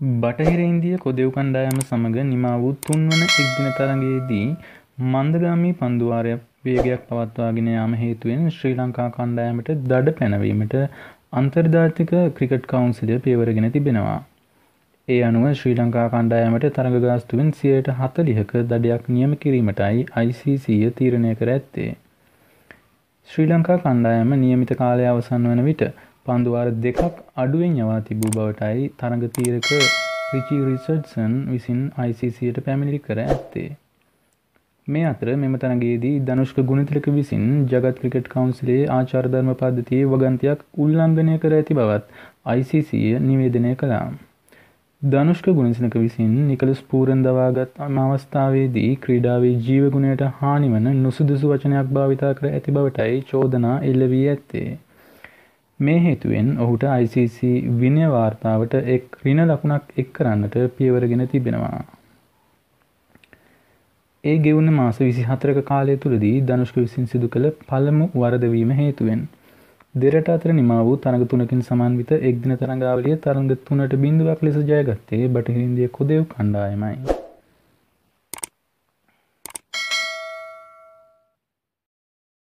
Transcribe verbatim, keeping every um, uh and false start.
බටහිර ඉන්දිය කොදෙව් කණ්ඩායම සමග නිමා වූ තුන්වන එක්දින තරගයේදී මන්දගාමී පන්දුවාරයක් වේගයක් පවත්වාගෙන යාම හේතුවෙන් ශ්‍රී ලංකා කණ්ඩායමට දඩ පැනවීමට අන්තර්ජාතික ක්‍රිකට් කවුන්සිලය පියවරගෙන තිබෙනවා. ඒ අනුව ශ්‍රී ලංකා කණ්ඩායමට තරග ගාස්තුවෙන් සියයට හතළිහක දඩයක් නියම කිරීමටයි අයි සී සී තීරණය කර ඇත්තේ. ශ්‍රී ලංකා කණ්ඩායම නියමිත කාලය අවසන් වන විට පන්දුවාර දෙකක් අඩුවෙන් යවා තිබූ බවටයි තරග තීරක රිචි රිචඩ්සන් විසින් අයි සී සීයට පැමිණිලි කර ඇත්තේ. මේ අතර මෙම තරගයේදී ධනුෂ්ක ගුණතිලක විසින් ජගත් ක්‍රිකට් කවුන්සිලයේ ආචාර ධර්ම පද්ධතියේ වගන්තියක් උල්ලංඝනය කර ඇති බවත් අයි සී සී නිවේදනය කළා. ධනුෂ්ක ගුණතිලක විසින් නිකලස් පූරන් දවාගත් අවස්ථාවේදී ක්‍රීඩාවේ ජීව ගුණයට හානි වන නුසුදුසු වචනයක් භාවිතා කර ඇති බවටයි චෝදනා එල්ල වී ඇත්තේ. මේ හේතුවෙන් ඔහුට අයි සී සී විනය වාර්තාවට එක් ඍණ ලකුණක් එක් කරන්නට පියවරගෙන තිබෙනවා. ඒ ගෙවුන මාස විසිහතරක කාලය තුළදී ධනුෂ්ක විසින් සිදු කළ පළමු වරද වීම හේතුවෙන් දෙරට අතර නිමා වූ තරඟ තුනකින් සමන්විත එක්දින තරඟාවලිය තරඟ තුනට බිංදුවක් ලෙස ජයගත්තේ බටහිර ඉන්දිය කොදෙව් කණ්ඩායමයි.